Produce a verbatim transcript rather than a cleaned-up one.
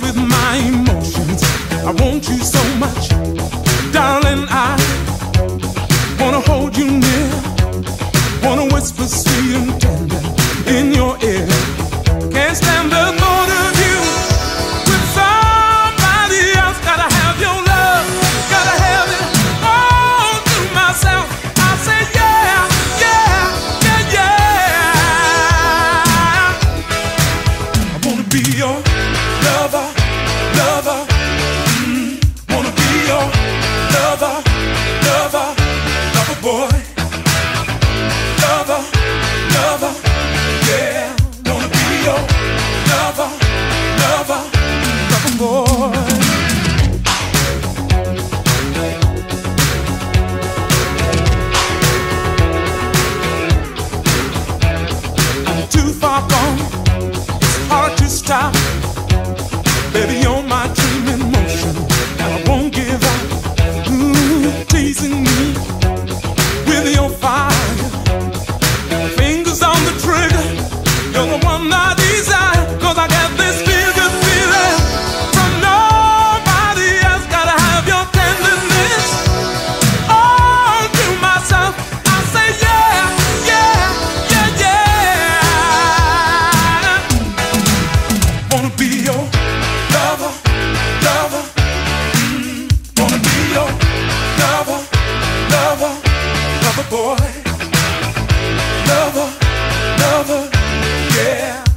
with my emotions. I want you so much, darling. I wanna hold you near, wanna whisper sweet and tender in your ear. Can't stand the thought of you with somebody else. Gotta have your love, gotta have it all to myself. I say yeah, yeah, yeah, yeah. I wanna be your lover, lover. Mm, wanna be your lover, lover, lover boy. Lover, lover, yeah. Wanna be your lover, lover, lover boy. I'm too far gone, it's hard to stop. Baby, you're my dream in motion, and I won't give up. Ooh, teasing me with your fire, fingers on the trigger. You're the one I desire, 'cause I got this feel good feeling from nobody else. Gotta have your tenderness all to myself. I say yeah, yeah, yeah, yeah. Wanna be your lover, lover. Mm, wanna be your lover, lover, lover boy. Lover, lover, yeah.